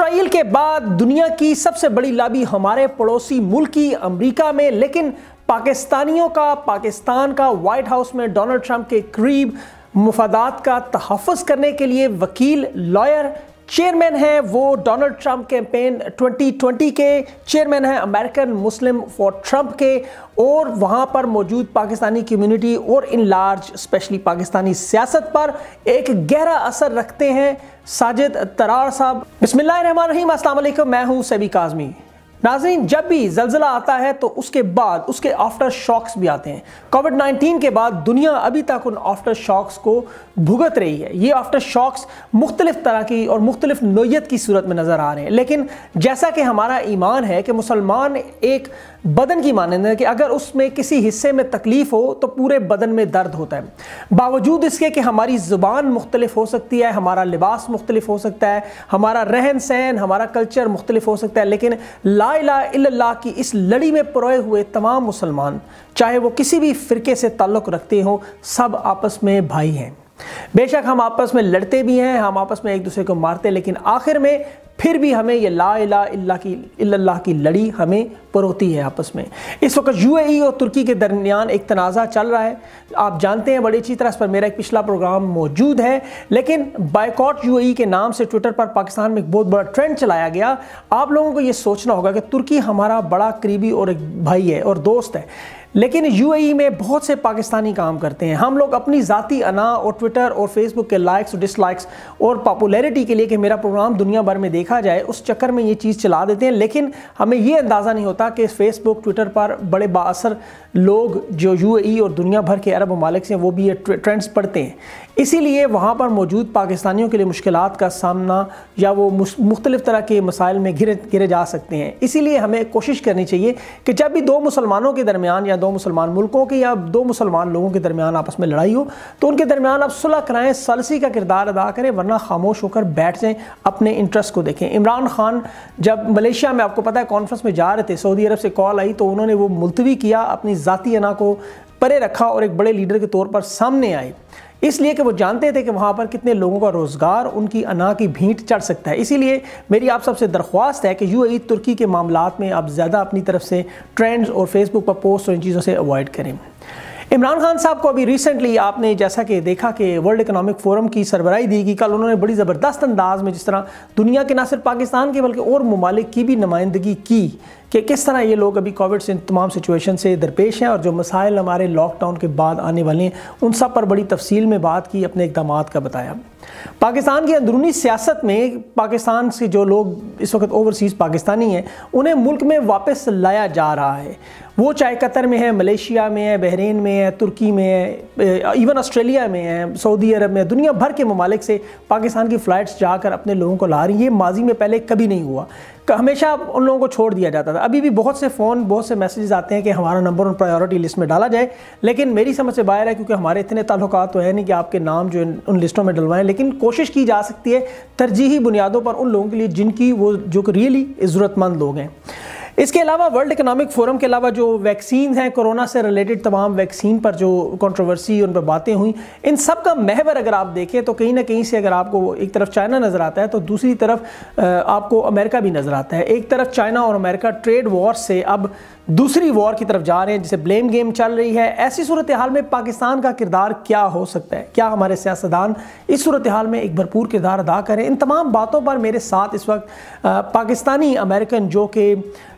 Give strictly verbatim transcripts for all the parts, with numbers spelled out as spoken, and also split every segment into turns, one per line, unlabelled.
Israel के बाद दुनिया की सबसे बड़ी लॉबी हमारे पड़ोसी मुल्क की अमेरिका में, लेकिन पाकिस्तानियों का पाकिस्तान का व्हाइट हाउस में डोनाल्ड ट्रंप के करीब मुफादात का तहफ़्फ़ुज़ करने के लिए वकील, लॉयर, चेयरमैन हैं। वो Donald Trump campaign twenty twenty के चेयरमैन हैं, अमेरिकन मुस्लिम फॉर ट्रंप के, और वहाँ पर मौजूद पाकिस्तानी कम्युनिटी और इन लार्ज स्पेशली पाकिस्तानी सियासत पर एक गहरा असर रखते हैं। साजिद तरार साहब, बिस्मिल्लाहिर्रहमानिर्रहीम, अस्सलाम वालेकुम, मैं हूँ सभी काज़मी। नाज़रीन, जब भी ज़ल्ज़ला आता है तो उसके बाद उसके आफ्टर शॉक्स भी आते हैं। कोविड नाइन्टीन के बाद दुनिया अभी तक उन आफ्टर शॉक्स को भुगत रही है। ये आफ्टर शॉक्स मुख्तलिफ तरह की और मुख्तलिफ नोयत की सूरत में नज़र आ रहे हैं, लेकिन जैसा कि हमारा ईमान है कि मुसलमान एक बदन की मानंद है कि अगर उसमें किसी हिस्से में तकलीफ़ हो तो पूरे बदन में दर्द होता है। बावजूद इसके कि हमारी ज़ुबान मुख्तलिफ हो सकती है, हमारा लिबास मुख्तलिफ हो सकता है, हमारा रहन सहन, हमारा कल्चर मुख्तलिफ हो सकता है, लेकिन ला इलाहा इल्लल्लाह की इस लड़ी में परोए हुए तमाम मुसलमान, चाहे वो किसी भी फ़िरके से ताल्लुक़ रखते हो, सब आपस में भाई हैं। बेशक हम आपस में लड़ते भी हैं, हम आपस में एक दूसरे को मारते हैं, लेकिन आखिर में फिर भी हमें ये ला इलाहा इल्लल्लाह की इल्लल्लाह की लड़ी हमें परोती है आपस में। इस वक्त यूएई और तुर्की के दरमियान एक तनाज़ा चल रहा है, आप जानते हैं बड़ी अच्छी तरह। इस पर मेरा एक पिछला प्रोग्राम मौजूद है, लेकिन बायकॉट यूएई के नाम से ट्विटर पर पाकिस्तान में एक बहुत बड़ा ट्रेंड चलाया गया। आप लोगों को ये सोचना होगा कि तुर्की हमारा बड़ा करीबी और एक भाई है और दोस्त है, लेकिन यूएई में बहुत से पाकिस्तानी काम करते हैं। हम लोग अपनी ज़ाती अना और ट्विटर और फेसबुक के लाइक्स और डिसलाइक्स और पॉपुलैरिटी के लिए कि मेरा प्रोग्राम दुनिया भर में देखा जाए, उस चक्कर में ये चीज़ चला देते हैं, लेकिन हमें ये अंदाज़ा नहीं होता कि फेसबुक, ट्विटर पर बड़े बाअसर लोग जो यूएई और दुनिया भर के अरब ममालिक से, वो भी ये ट्रेंड्स पढ़ते हैं। इसीलिए वहाँ पर मौजूद पाकिस्तानियों के लिए मुश्किलात का सामना या वो मुख्तलिफ़ तरह के मसाइल में घिरे घिरे जा सकते हैं। इसीलिए हमें कोशिश करनी चाहिए कि जब भी दो मुसलमानों के दरमियान या दो मुसलमान मुल्कों के या दो मुसलमान लोगों के दरमियान आपस में लड़ाई हो तो उनके दरमियान आप सुलह कराएं, सलसी का किरदार अदा करें, वरना खामोश होकर बैठ जाएं, अपने इंटरेस्ट को देखें। इमरान खान जब मलेशिया में, आपको पता है, कॉन्फ्रेंस में जा रहे थे, सऊदी अरब से कॉल आई तो उन्होंने वो मुलतवी किया, अपनी ज़ाती अना को परे रखा और एक बड़े लीडर के तौर पर सामने आए, इसलिए कि वो जानते थे कि वहाँ पर कितने लोगों का रोज़गार उनकी अना की भींट चढ़ सकता है। इसीलिए मेरी आप सबसे दरख्वास्त है कि यूएई तुर्की के मामलात में आप ज़्यादा अपनी तरफ से ट्रेंड्स और फेसबुक पर पोस्ट और इन चीज़ों से अवॉइड करें। इमरान खान साहब को अभी रिसेंटली आपने जैसा कि देखा कि वर्ल्ड इकोनॉमिक फोरम की सरबराही दी गई। कल उन्होंने बड़ी ज़बरदस्त अंदाज में जिस तरह दुनिया के ना सिर्फ पाकिस्तान के बल्कि और ममालिक की भी नुमाइंदगी की कि किस तरह ये लोग अभी कोविड से तमाम सिचुएशन से दरपेश हैं और जो मसाइल हमारे लॉकडाउन के बाद आने वाले हैं उन सब पर बड़ी तफसील में बात की, अपने इक़दामात का बताया। पाकिस्तान की अंदरूनी सियासत में पाकिस्तान से जो लोग इस वक्त ओवरसीज़ पाकिस्तानी हैं उन्हें मुल्क में वापस लाया जा रहा है। वो चाहे कतर में है, मलेशिया में है, बहरीन में है, तुर्की में है, इवन ऑस्ट्रेलिया में है, सऊदी अरब में, दुनिया भर के ममालिक से पाकिस्तान की फ़्लाइट्स जाकर अपने लोगों को ला रही है। ये माजी में पहले कभी नहीं हुआ, हमेशा उन लोगों को छोड़ दिया जाता था। अभी भी बहुत से फ़ोन, बहुत से मैसेजेस आते हैं कि हमारा नंबर उन प्रायोरिटी लिस्ट में डाला जाए, लेकिन मेरी समझ से बाहर है, क्योंकि हमारे इतने ताल्लुकात तो है नहीं कि आपके नाम जो उन लिस्टों में डलवाएं, लेकिन कोशिश की जा सकती है तरजीही बुनियादों पर उन लोगों के लिए जिनकी वो जो रियली ज़रूरतमंद लोग हैं। इसके अलावा वर्ल्ड इकोनॉमिक फोरम के अलावा जो वैक्सीन हैं, कोरोना से रिलेटेड तमाम वैक्सीन पर जो कंट्रोवर्सी उन पर बातें हुई, इन सब का महवर अगर आप देखें तो कहीं ना कहीं से अगर आपको एक तरफ चाइना नज़र आता है तो दूसरी तरफ आपको अमेरिका भी नज़र आता है। एक तरफ चाइना और अमेरिका ट्रेड वॉर से अब दूसरी वॉर की तरफ जा रहे हैं, जिसे ब्लेम गेम चल रही है। ऐसी सूरत हाल में पाकिस्तान का किरदार क्या हो सकता है? क्या हमारे सियासतदान इस सूरत हाल में एक भरपूर किरदार अदा करें? इन तमाम बातों पर मेरे साथ इस वक्त पाकिस्तानी अमेरिकन जो कि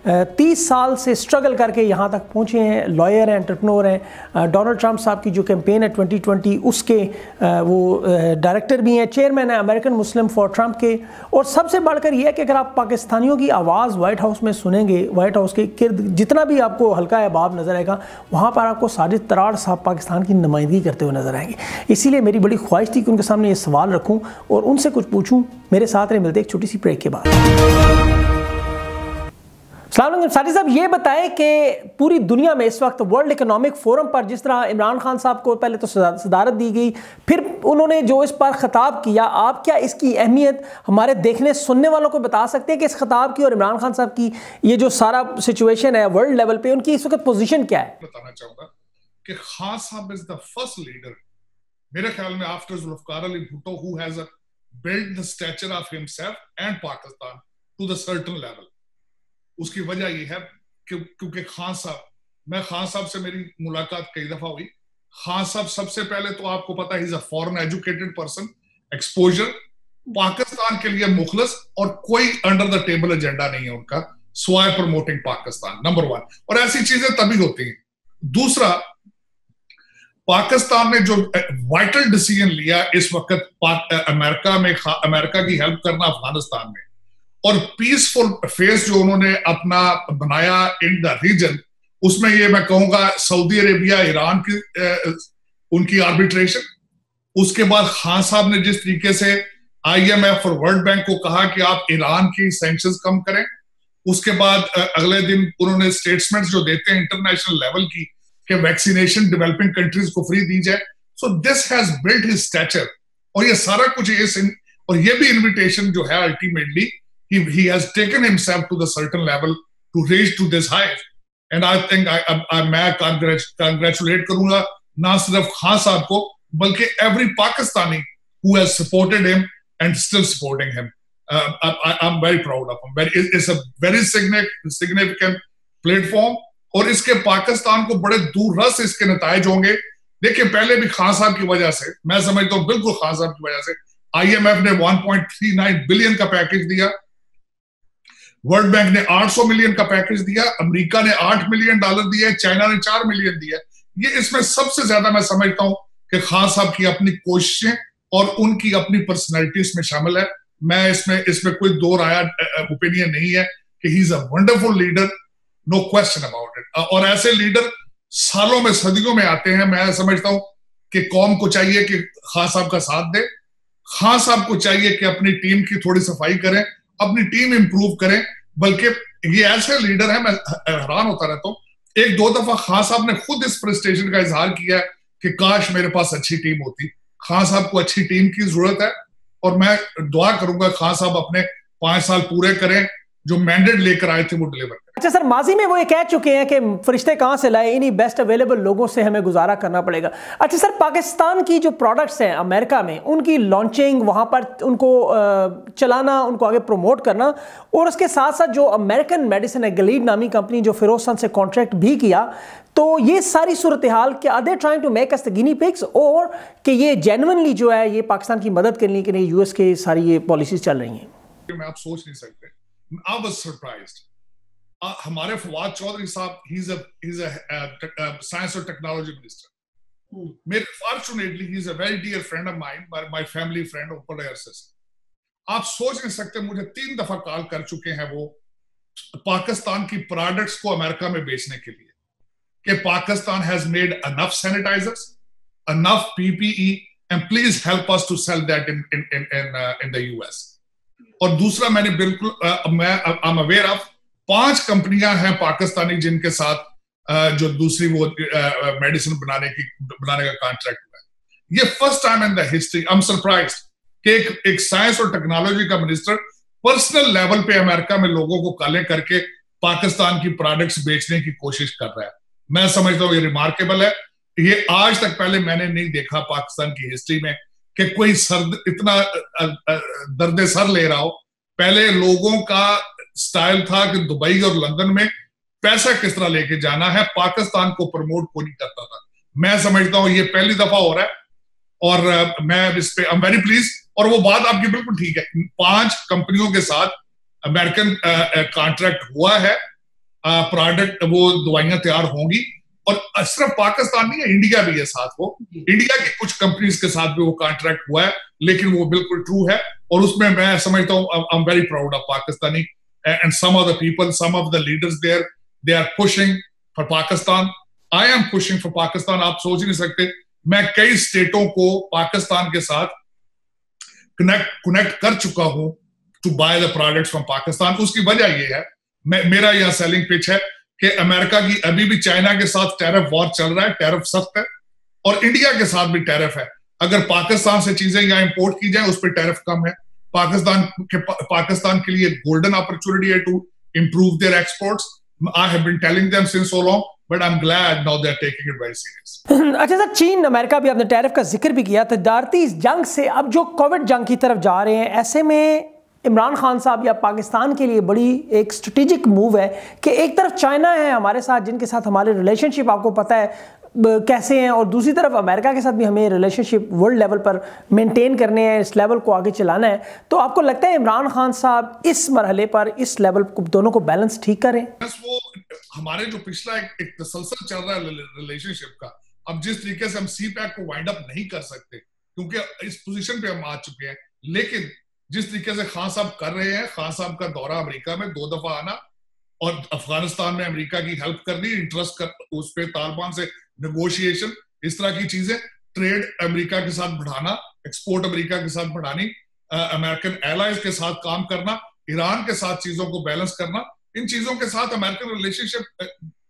तीस साल से स्ट्रगल करके यहाँ तक पहुँचे हैं, लॉयर हैं, एंटरप्रेन्योर हैं, डोनाल्ड ट्रंप साहब की जो कैंपेन है ट्वेंटी ट्वेंटी उसके वो डायरेक्टर भी हैं, चेयरमैन है अमेरिकन मुस्लिम फॉर ट्रंप के। और सबसे बढ़कर यह है कि अगर आप पाकिस्तानियों की आवाज़ वाइट हाउस में सुनेंगे, वाइट हाउस के किर्द जितना भी आपको हल्का अहबाब नज़र आएगा, वहाँ पर आपको साजिद तरार साहब पाकिस्तान की नुमाइंदगी करते हुए नजर आएंगे। इसीलिए मेरी बड़ी ख्वाहिश थी कि उनके सामने ये सवाल रखूँ और उनसे कुछ पूछूँ। मेरे साथ रहे, मिलते एक छोटी सी ब्रेक के बाद। साजिद साहब, ये बताएं कि पूरी दुनिया में इस वक्त वर्ल्ड इकोनॉमिक फोरम पर जिस तरह इमरान खान साहब को पहले तो सदारत दी गई, फिर उन्होंने जो इस पर खिताब किया, आप क्या इसकी अहमियत हमारे देखने सुनने वालों को बता सकते हैं कि इस खिताब की और इमरान खान साहब की ये जो सारा सिचुएशन है वर्ल्ड लेवल पे, उनकी इस वक्त पोजीशन क्या है?
बताना चाहूंगा कि खान साहब इज द फर्स्ट लीडर मेरे ख्याल में after Zulfikar Ali Bhutto who has built the stature of himself and Pakistan to the certain level. उसकी वजह यह है कि क्योंकि खान साहब, मैं खान साहब से मेरी मुलाकात कई दफा हुई। खान साहब सबसे पहले तो आपको पता है, he is a foreign educated person, exposure, Pakistan के लिए मुखलस, और कोई अंडर द टेबल एजेंडा नहीं है उनका, स्वाय प्रमोटिंग पाकिस्तान, नंबर वन। और ऐसी चीजें तभी होती हैं। दूसरा, पाकिस्तान ने जो वाइटल डिसीजन लिया इस वक्त अमेरिका में, अमेरिका की हेल्प करना अफगानिस्तान में, और पीसफुल फेस जो उन्होंने अपना बनाया इन द रीजन, उसमें ये मैं कहूंगा सऊदी अरेबिया, ईरान की उनकी आर्बिट्रेशन, उसके बाद खान साहब ने जिस तरीके से आईएमएफ और वर्ल्ड बैंक को कहा कि आप ईरान की सैंक्शंस कम करें, उसके बाद अगले दिन उन्होंने स्टेटमेंट्स जो देते हैं इंटरनेशनल लेवल की कि वैक्सीनेशन डेवलपिंग कंट्रीज को फ्री दी जाए। So this has built his stature, और ये सारा कुछ इस, और ये भी इन्विटेशन जो है ultimately he he has taken himself to the certain level to reach to this height, and I think I, I, I मैं congratulate करूंगा ना सिर्फ खान साहब को, बल्कि every Pakistani who has supported him and still supporting him. uh, I, I'm very proud of him. Very, it's a very significant platform, और इसके पाकिस्तान को बड़े दूररस इसके नतायज होंगे। देखिए, पहले भी खान साहब की वजह से, मैं समझता हूँ बिल्कुल खान साहब की वजह से, आईएमएफ ने one point three nine billion का पैकेज दिया, वर्ल्ड बैंक ने आठ सौ मिलियन का पैकेज दिया, अमेरिका ने आठ मिलियन डॉलर दिया, चाइना ने चार मिलियन दिया। ये इसमें सबसे ज्यादा मैं समझता हूं कि खान साहब की अपनी कोशिशें और उनकी अपनी पर्सनैलिटी इसमें शामिल है। मैं इसमें इसमें कोई दो राया ओपिनियन नहीं है कि he is a wonderful leader, no question about it. और ऐसे लीडर सालों में, सदियों में आते हैं। मैं समझता हूं कि कौम को चाहिए कि खान साहब का साथ दे, खान साहब को चाहिए कि अपनी टीम की थोड़ी सफाई करें, अपनी टीम इंप्रूव करें। बल्कि ये ऐसे लीडर है, मैं हैरान होता रहता हूं। एक दो दफा खान साहब ने खुद इस फ्रस्ट्रेशन का इजहार किया है कि काश मेरे पास अच्छी टीम होती। खान साहब को अच्छी टीम की जरूरत है, और मैं दुआ करूंगा खान साहब अपने पांच साल पूरे करें, जो मैंडेट लेकर आए थे वो डिलीवर करें।
अच्छा सर, माजी में वो ये कह चुके हैं कि फरिश्ते कहाँ से लाए, इन्हीं बेस्ट अवेलेबल लोगों से हमें गुजारा करना पड़ेगा। अच्छा सर, पाकिस्तान की जो प्रोडक्ट्स हैं अमेरिका में, उनकी लॉन्चिंग, वहाँ पर उनको चलाना, उनको आगे प्रमोट करना, और उसके साथ साथ जो अमेरिकन मेडिसिन है, गलीड नामी कंपनी, जो फिरोज खान से कॉन्ट्रैक्ट भी किया, तो ये सारी सूरत हाल क्या are they trying to make us the guinea pigs, और कि ये जेन्युइनली जो है ये पाकिस्तान की मदद करने के लिए यूएस के सारी ये पॉलिसीज चल रही हैं?
मैं आप सोच नहीं सकते। I was surprised. Uh, हमारे फवाद चौधरी साहब, he's a he's a uh, uh, science और technology minister. Hmm. मेरे fortunately he's a very dear friend of mine, my, my family friend of Palayer system. आप सोच नहीं सकते, मुझे तीन दफा कॉल कर चुके हैं वो पाकिस्तान की प्रोडक्ट्स को अमेरिका में बेचने के लिए, कि Pakistan has made enough sanitizers, enough P P E, and please help us to sell that in in in in, uh, in the U S. और दूसरा, मैंने बिल्कुल uh, मैं आई एम अवेयर ऑफ पांच कंपनियां हैं पाकिस्तानी जिनके साथ uh, जो दूसरी वो मेडिसिन uh, बनाने की बनाने का कॉन्ट्रैक्ट हुआ है। ये first time in the history. I am surprised कि एक, एक साइंस और टेक्नोलॉजी का मिनिस्टर पर्सनल लेवल पे अमेरिका में लोगों को काले करके पाकिस्तान की प्रोडक्ट्स बेचने की कोशिश कर रहा है। मैं समझता हूँ ये रिमार्केबल है। ये आज तक पहले मैंने नहीं देखा पाकिस्तान की हिस्ट्री में कि कोई सर्द इतना दर्द सर ले रहा हो। पहले लोगों का स्टाइल था कि दुबई और लंदन में पैसा किस तरह लेके जाना है, पाकिस्तान को प्रमोट कोई नहीं करता था। मैं समझता हूं ये पहली दफा हो रहा है, और मैं इस पे आई एम वेरी प्लीज। और वो बात आपकी बिल्कुल ठीक है, पांच कंपनियों के साथ अमेरिकन कॉन्ट्रैक्ट हुआ है, प्रोडक्ट वो दवाइयां तैयार होंगी, और सिर्फ पाकिस्तान नहीं है, इंडिया भी है साथ। वो इंडिया की कुछ कंपनीज के साथ भी वो कॉन्ट्रैक्ट हुआ है, लेकिन वो बिल्कुल ट्रू है। और उसमें मैं समझता हूँ I am very proud of Pakistani and some of the people, some of the leaders there, they are pushing for Pakistan. I am pushing for Pakistan. आप सोच नहीं सकते, मैं कई स्टेटों को पाकिस्तान के साथ कनेक्ट कनेक्ट कर चुका हूं to buy the products from Pakistan. उसकी वजह ये है, मैं मेरा यह सेलिंग पिच है कि अमेरिका की अभी भी चाइना के साथ टैरिफ वॉर चल रहा है, टैरिफ सख्त है, और इंडिया के साथ भी टैरिफ है। अगर पाकिस्तान से चीजें यहाँ इंपोर्ट की जाए उस पर टैरिफ कम है। पाकिस्तान के पाकिस्तान के लिए गोल्डन अपॉर्चुनिटी है to improve their exports. I have been telling them since so long, but I am glad now they are taking it very serious.
अच्छा सर, चीन अमेरिका भी आपने टैरिफ का जिक्र भी किया, तजारती इस जंग से अब जो कोविड जंग की तरफ जा रहे हैं, ऐसे में इमरान खान साहब या पाकिस्तान के लिए बड़ी एक स्ट्रेटेजिक मूव है कि एक तरफ चाइना है हमारे साथ, जिनके साथ हमारे रिलेशनशिप आपको पता है कैसे हैं, और दूसरी तरफ अमेरिका के साथ भी हमें रिलेशनशिप वर्ल्ड लेवल पर मेंटेन करने हैं, इस लेवल को आगे चलाना है। तो आपको लगता है इमरान खान साहब इस मरहले पर इस लेवल को दोनों को बैलेंस ठीक करें?
बस वो हमारे जो पिछला एक, एक तसलसल चल रहा है रिलेशनशिप का, अब जिस तरीके से हम सी पैक को वाइंड अप नहीं कर सकते क्योंकि इस पोजीशन पे हम आ चुके हैं, लेकिन जिस तरीके से खान साहब कर रहे हैं, खान साहब का दौरा अमेरिका में दो दफा आना और अफगानिस्तान में अमेरिका की हेल्प करनी, इंटरेस्ट कर उस पे तालिबान से नेगोशिएशन, इस तरह की चीजें, ट्रेड अमेरिका के साथ बढ़ाना, एक्सपोर्ट अमेरिका के साथ बढ़ानी, अमेरिकन एलाइज के साथ काम करना, ईरान के साथ चीजों को बैलेंस करना, इन चीजों के साथ American relationship,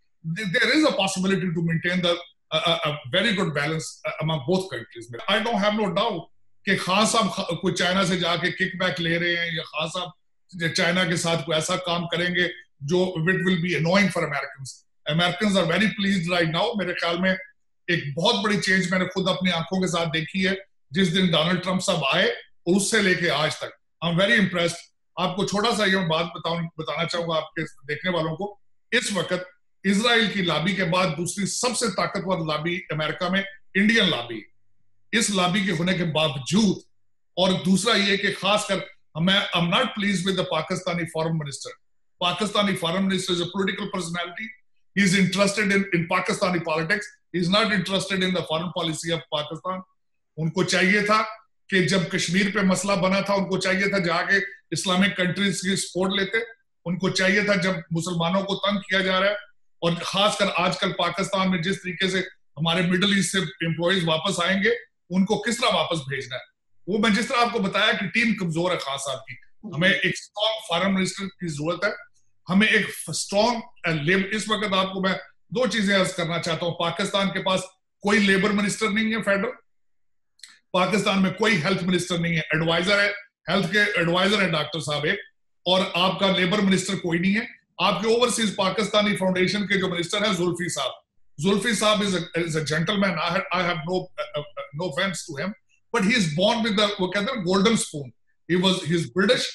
there is a possibility to maintain the very good balance among both countries में। I don't have no doubt कि खान साहब कोई चाइना से जाके किक बैक ले रहे हैं या खान साहब चाइना के साथ कोई ऐसा काम करेंगे जो it will be annoying for Americans. Americans are very pleased right now. मेरे ख्याल में एक बहुत बड़ी चेंज मैंने खुद अपनी आंखों के साथ देखी है जिस दिन डोनाल्ड ट्रंप साहब आए और उससे लेके आज तक। I am very impressed. आपको छोटा सा ये बात बताऊं बताना चाहूंगा आपके देखने वालों को, इस वक्त इजराइल की लॉबी के बाद दूसरी सबसे ताकतवर लॉबी अमेरिका में इंडियन लॉबी। इस लॉबी के होने के बावजूद, और दूसरा ये कि खासकर मैं I am not pleased with the Pakistani foreign minister. Pakistani foreign minister is a political personality. He is interested in, in Pakistani politics. He is not interested in the foreign policy of Pakistan. उनको चाहिए था कि जब कश्मीर पे मसला बना था, उनको चाहिए था जाके इस्लामिक कंट्रीज की सपोर्ट लेते। उनको चाहिए था जब मुसलमानों को तंग किया जा रहा है, और खासकर आजकल पाकिस्तान में जिस तरीके से हमारे मिडिल ईस्ट से एम्प्लॉइज वापस आएंगे, उनको किस तरह वापस भेजना है। वो मैं जिस तरह आपको बताया कि टीम कमजोर है खान साहब की, हमें एक स्ट्रॉन्ग फॉरेन मिनिस्टर की जरूरत है, हमें एक स्ट्रॉन्ग लेबर। इस वक्त आपको मैं दो चीजें अर्ज करना चाहता हूं। पाकिस्तान के पास कोई लेबर मिनिस्टर नहीं है फेडरल, पाकिस्तान में कोई हेल्थ मिनिस्टर नहीं है, एडवाइजर है, हेल्थ के एडवाइजर है डॉक्टर साहब एक, और आपका लेबर मिनिस्टर कोई नहीं है। आपके ओवरसीज पाकिस्तानी फाउंडेशन के जो मिनिस्टर है जुल्फी साहब, जुल्फी साहब is a gentleman, I have no no offence to him, but he is born with the, वो कहते हैं golden spoon, he was he is British.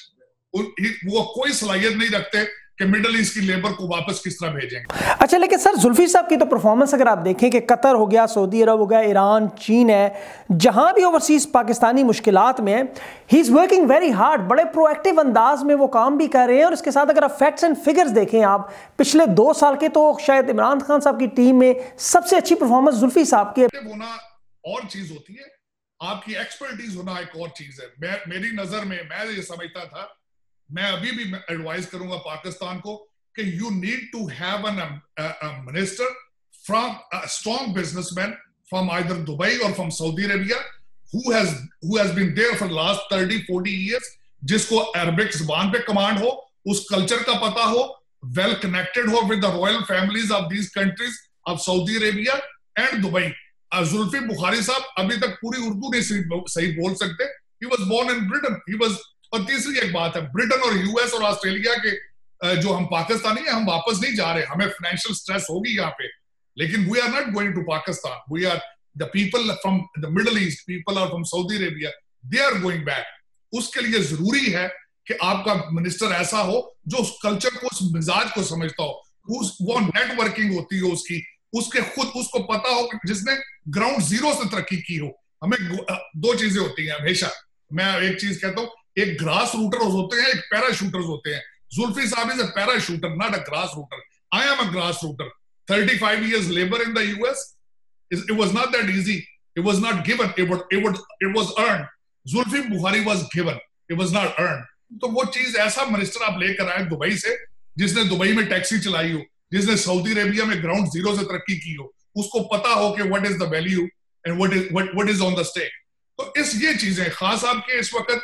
वो कोई सलाहियत नहीं रखते कि मिडिल ईस्ट की लेबर को वापस किस तरह भेजेंगे।
अच्छा, लेकिन सर जुल्फी साहब की तो परफॉर्मेंस अगर आप देखें कि कतर हो गया, सऊदी अरब हो गया, ईरान, चीन है, जहां भी ओवरसीज पाकिस्तानी मुश्किलात में है, he is working very hard, बड़े प्रोएक्टिव अंदाज में वो काम भी कर रहे हैं। और इसके साथ अगर आप फैक्ट्स एंड फिगर्स देखें आप पिछले दो साल के, तो शायद इमरान खान साहब की टीम में सबसे अच्छी परफॉर्मेंस जुल्फी साहब की
होना और चीज होती है, आपकी एक्सपर्टीज होना एक और चीज है। मैं मेरी नजर में मैं ये समझता था, मैं अभी भी एडवाइस करूंगा पाकिस्तान को कि you need to have an minister from a strong businessman from either Dubai और from Saudi Arabia who has who has been there for last thirty forty years, जिसको अरबिक जुबान पे कमांड हो, उस कल्चर का पता हो, वेल कनेक्टेड हो with the royal families of these countries of Saudi Arabia and Dubai. Zulfi Bukhari साहब अभी तक पूरी उर्दू नहीं सही बोल सकते। He was born in Britain, he was. और तीसरी एक बात है, ब्रिटेन और यूएस और ऑस्ट्रेलिया के जो हम पाकिस्तानी हैं, हम वापस नहीं जा रहे, हमें फाइनेंशियल स्ट्रेस होगी यहाँ पे, लेकिन we are not going to Pakistan, we are the people from the Middle East, people are from Saudi Arabia, they are going back. उसके लिए जरूरी है कि आपका मिनिस्टर ऐसा हो जो उस कल्चर को, उस मिजाज को समझता हो, उस वो नेटवर्किंग होती हो उसकी, उसके खुद उसको पता हो, जिसने ग्राउंड जीरो से तरक्की की हो। हमें दो चीजें होती हैं हमेशा, मैं एक चीज कहता हूँ, एक ग्रास रूटर होते हैं, एक पैराशूटर्स होते हैं। जुल्फी साहब is a parachuter, not a grass rooter. I am a grass rooter. thirty-five years labor in the U S, it was not that easy. It was not given. It would, it would, it was earned. Zulfi Bukhari was given. It was not earned. तो वो चीज ऐसा minister आप लेकर आए Dubai से, जिसने Dubai में टैक्सी चलाई हो, जिसने सऊदी अरेबिया में ग्राउंड जीरो से तरक्की की हो, उसको पता हो कि what is the value and what is what is on the stake. तो इस ये चीजें खान साहब के इस वक्त,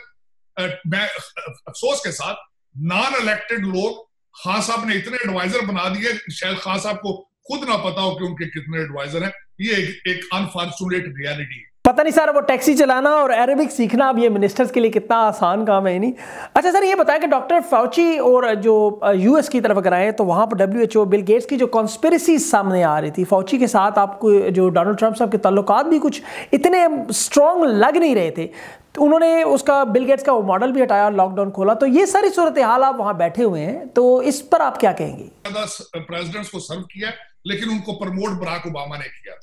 मैं अफसोस के साथ, नॉन इलेक्टेड लोग खान साहब ने इतने एडवाइजर बना दिए, शायद खान साहब को खुद ना पता हो कि उनके कितने एडवाइजर हैं। ये एक, एक अनफॉर्चुनेट रियलिटी है।
पता नहीं सर, वो टैक्सी चलाना और अरेबिक सीखना अब ये मिनिस्टर्स के लिए कितना आसान काम है ही नहीं। अच्छा सर, ये बताएं कि डॉक्टर फाउची और जो यूएस की तरफ अगर आए तो वहाँ पर W H O, Bill Gates की जो कॉन्स्पिरेसी सामने आ रही थी, फाउची के साथ आपको जो डोनाल्ड ट्रंप साहब के ताल्लुकात भी कुछ इतने स्ट्रॉन्ग लग नहीं रहे थे, तो उन्होंने उसका बिल गेट्स का वो मॉडल भी हटाया, लॉकडाउन खोला। तो ये सारी सूरत हाल आप वहाँ बैठे हुए हैं, तो इस पर आप क्या कहेंगे?
प्रेसिडेंट्स को सर्व किया, लेकिन उनको प्रमोट बराक ओबामा ने किया था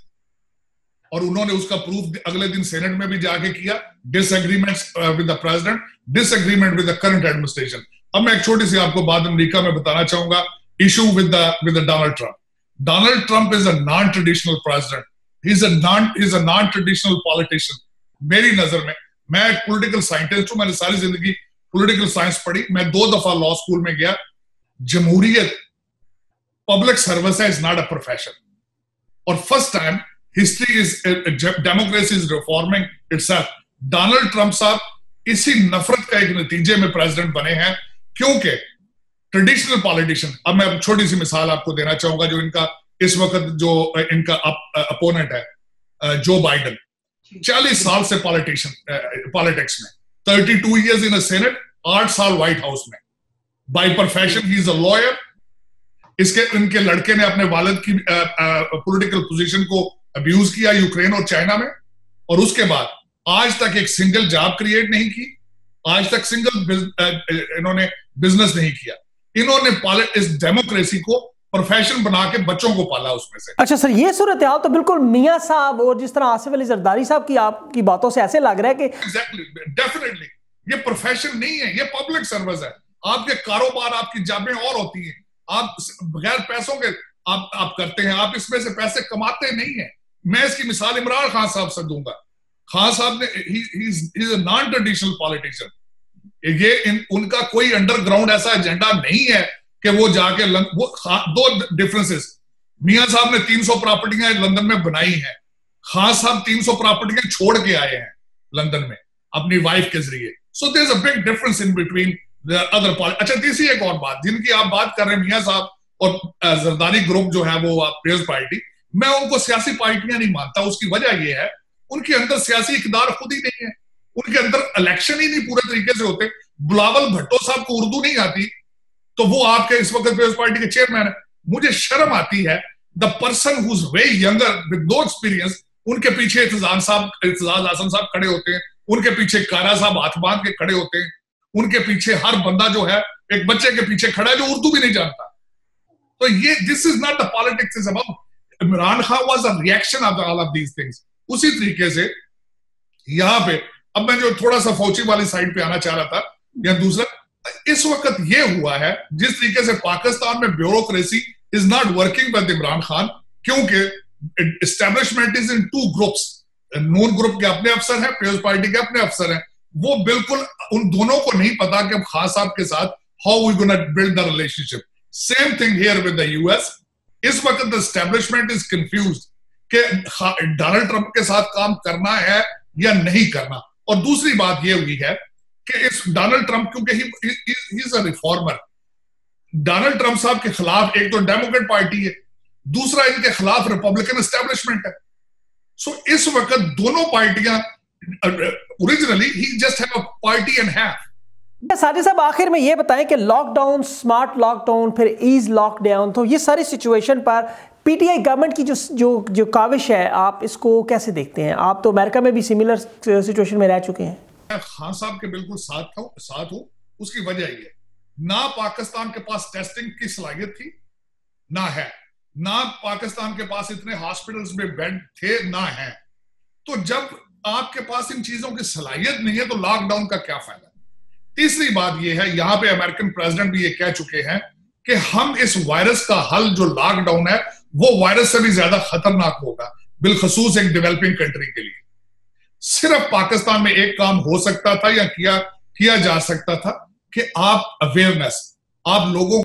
और उन्होंने उसका प्रूफ अगले दिन सेनेट में भी जाके किया। Disagreements with the president, disagreement with the current administration. अब मैं एक छोटी सी आपको बात अमेरिका में बताना चाहूंगा, issue with the with the Donald Trump. Donald Trump is a non traditional president, he is a non is a non traditional politician. मेरी नजर में, मैं एक पॉलिटिकल साइंटिस्ट हूं, मैंने सारी जिंदगी पॉलिटिकल साइंस पढ़ी, मैं दो दफा लॉ स्कूल में गया। जमहूरियत पब्लिक सर्विस है, इज नॉट अ प्रोफेशन। और first time history is democracy is reforming itself. Donald Trump साहब इसी नफरत का एक नतीजे में प्रेसिडेंट बने हैं, क्योंकि ट्रेडिशनल पॉलिटिशियन, अब मैं छोटी सी मिसाल आपको देना चाहूंगा, जो इनका इस वक्त जो इनका अपोनेंट है जो बाइडन, चालीस साल से पॉलिटिशियन पॉलिटिक्स में, thirty two years in a senate, आठ साल व्हाइट हाउस में। By profession he is a lawyer. इसके इनके लड़के ने अपने वालिद की पॉलिटिकल पोजीशन को अब्यूज किया यूक्रेन और चाइना में, और उसके बाद आज तक एक सिंगल जॉब क्रिएट नहीं की, आज तक सिंगल इन्होंने बिजनेस नहीं किया। इन्होंने इस डेमोक्रेसी को प्रोफेशन बना के बच्चों को पाला उसमें से।
अच्छा सर, ये सूरत हाल तो बिल्कुल मियां साहब और जिस तरह आसिफ अली जरदारी साहब की आपकी बातों से ऐसे लग रहा है कि
एग्जैक्टली, डेफिनेटली ये प्रोफेशन नहीं है, ये पब्लिक सर्विस है। आपके कारोबार, आपकी जॉबें और होती हैं, आप बगैर पैसों के आप आप करते हैं, आप इसमें से पैसे कमाते नहीं हैं। मैं इसकी मिसाल इमरान खान साहब से दूंगा। खान साहब ने he is a non traditional politician. ये इन, उनका कोई अंडरग्राउंड ऐसा एजेंडा नहीं है कि वो जाके वो दो डिफरेंसेस, मियां साहब ने तीन सौ प्रॉपर्टियां लंदन में बनाई हैं, खान साहब तीन सौ प्रॉपर्टियां छोड़ के आए हैं लंदन में अपनी वाइफ के जरिए। So there is a big difference in between the other politics. अच्छा, तीसरी एक और बात जिनकी आप बात कर रहे हैं, मियां साहब और जरदारी ग्रुप जो है वो पीपल्स पार्टी, मैं उनको सियासी पार्टियां नहीं मानता। उसकी वजह यह है उनके अंदर सियासी इकदार खुद ही नहीं है, उनके अंदर इलेक्शन ही नहीं पूरे तरीके से होते। बिलावल भुट्टो साहब को उर्दू नहीं आती, तो वो आपके इस वक्त पीपल्स पार्टी के चेयरमैन है। मुझे शर्म आती है, the person who is very younger with no experience, उनके पीछे इत्तेजाज साहब इत्तेजाज आसम साहब खड़े होते हैं, उनके पीछे कारा साहब हाथ बांध के खड़े होते हैं, उनके पीछे हर बंदा जो है एक बच्चे के पीछे खड़ा है जो उर्दू भी नहीं जानता। तो ये this is not the politics is about. Imran Khan was a reaction of all of these things. उसी तरीके से यहां पे अब मैं जो थोड़ा सा फौजी वाली साइड पे आना चाह रहा था, या दूसरा, इस वक्त ये हुआ है जिस तरीके से पाकिस्तान में bureaucracy is not working with Imran Khan, क्योंकि establishment is in two groups. Noon group के अपने अफसर हैं, पीपल्स पार्टी के अपने अफसर हैं। वो बिल्कुल उन दोनों को नहीं पता कि अब खान साहब के साथ how we gonna build the relationship. Same thing here with the US. इस वक्त द एस्टेब्लिशमेंट इज कंफ्यूज्ड कि डोनाल्ड ट्रंप के साथ काम करना है या नहीं करना। और दूसरी बात यह हुई है कि इस डोनाल्ड ट्रंप, क्योंकि he is a reformer, Donald Trump साहब के खिलाफ एक तो डेमोक्रेट पार्टी है, दूसरा इनके खिलाफ रिपब्लिकन एस्टेब्लिशमेंट है। सो so, इस वक्त दोनों पार्टियां ओरिजिनली ही just have a party and have.
Sajid साहब, आखिर में ये बताएं कि लॉकडाउन, स्मार्ट लॉकडाउन, फिर ईज लॉकडाउन, तो ये सारी सिचुएशन पर पीटीआई गवर्नमेंट की जो जो जो काविश है, आप इसको कैसे देखते हैं? आप तो अमेरिका में भी सिमिलर सिचुएशन में रह चुके हैं।
मैं खान साहब के बिल्कुल साथ हूं साथ हूं उसकी वजह ये, ना पाकिस्तान के पास टेस्टिंग की सलाहियत थी, ना है, ना पाकिस्तान के पास इतने हॉस्पिटल्स में बेड थे, ना है। तो जब आपके पास इन चीजों की सलाहियत नहीं है तो लॉकडाउन का क्या फायदा? तीसरी बात यह है, यहां पे अमेरिकन प्रेसिडेंट भी ये कह चुके हैं कि हम इस वायरस का हल जो लॉकडाउन है वो वायरस से भी ज्यादा खतरनाक होगा, बिलखसूस एक डेवलपिंग कंट्री के लिए। सिर्फ पाकिस्तान में एक काम हो सकता था या किया किया जा सकता था कि आप अवेयरनेस, आप लोगों